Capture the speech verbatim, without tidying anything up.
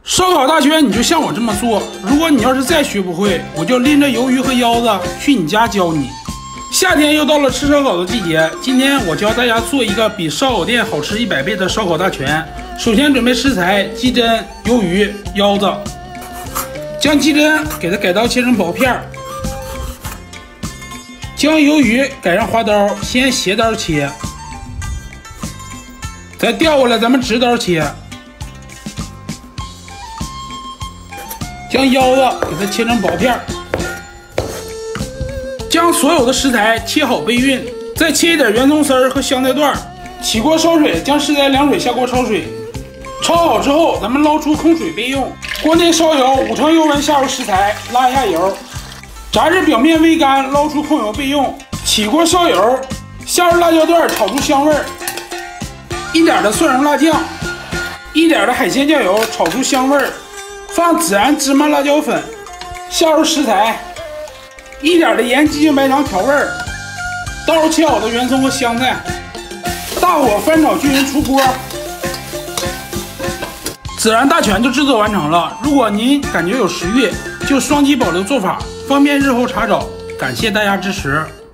烧烤大全，你就像我这么做。如果你要是再学不会，我就拎着鱿鱼和腰子去你家教你。夏天又到了吃烧烤的季节，今天我教大家做一个比烧烤店好吃一百倍的烧烤大全。首先准备食材：鸡胗、鱿鱼、腰子。将鸡胗给它改刀切成薄片，将鱿鱼改上花刀，先斜刀切，再调过来咱们直刀切。 将腰子给它切成薄片，将所有的食材切好备运，再切一点圆葱丝儿和香菜段。起锅烧水，将食材凉水下锅焯水，焯好之后，咱们捞出空水备用。锅内烧油，五成油温下入食材，拉一下油，炸至表面微干，捞出控油备用。起锅烧油，下入辣椒段，炒出香味儿。一点的蒜蓉辣酱，一点的海鲜酱油，炒出香味儿。 放孜然、芝麻、辣椒粉，下入食材，一点的盐、鸡精白糖调味儿，倒入切好的圆葱和香菜，大火翻炒均匀出锅。孜然大全就制作完成了。如果您感觉有食欲，就双击保留做法，方便日后查找。感谢大家支持。